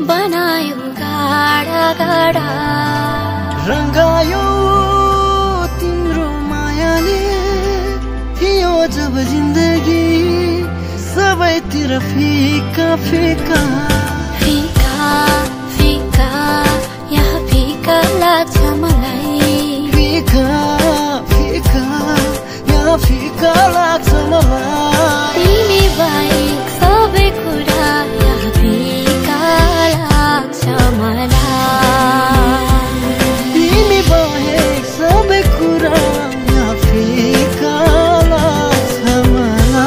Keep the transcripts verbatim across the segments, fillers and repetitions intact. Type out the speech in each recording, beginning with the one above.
बनायो गाडा गाडा रंगायो तिम्रो मायाले थियो जब जिन्दगी सबैतिर फीका फीका फीका फीका यहाँ फीका लाग्छ मलाई फीका फीका यहाँ फीका लाग्छ मलाई तिमी बाहेक सबै कुरा यहाँ फीका लाग्छ मलाई तिमी बाहेक सबै कुरा यहाँ फीका लाग्छ मलाई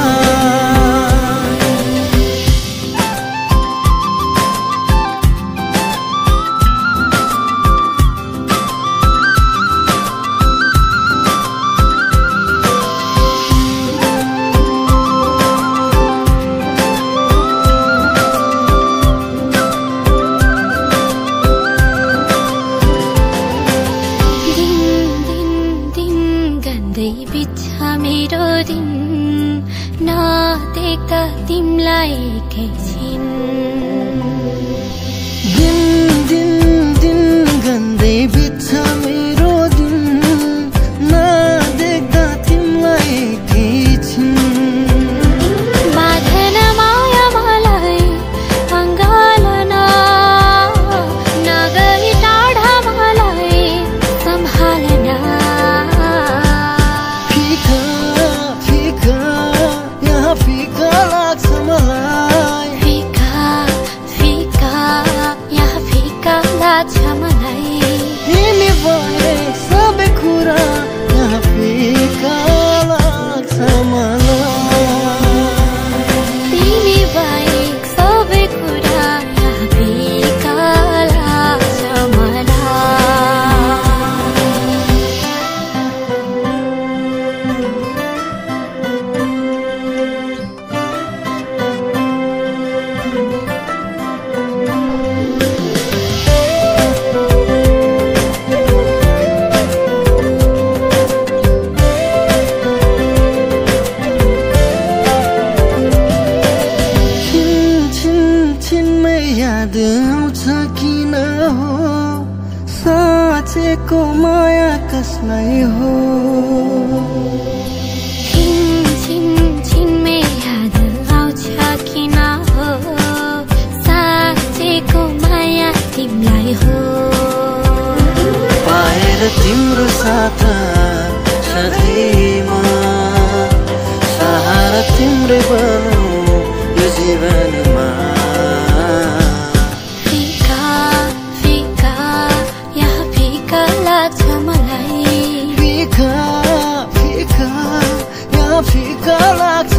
मेरो दिन नदेख्दा तिमीलाई एकैछिन दिन दिन दिन गन्दै बित्छ मेरो दिन नदेख्दा तिमीलाई एकैछिन बाँधेन माया मलाई अङ्गालन नगरी टाढा मलाई सम्हालन फीका लाग्छ मलाई फीका फीका यहाँ फीका लाग्छ मलाई तिमी बाहेक सबै कुरा यहाँ फीका लाग्छ मलाई तिमी बाहेक सबै कुरा यहाँ फीका लाग्छ मलाई याद आउँछ किन हो साँचेको माया कसलाई हो छिन छिन छिनमै याद आउँछ किन हो साँचेको माया तिमीलाई हो पाएर तिम्रो साथ सधैँमा सहारा तिम्रै बनौ यो जीवनमा फीका फीका यहाँ फीका लाग्छ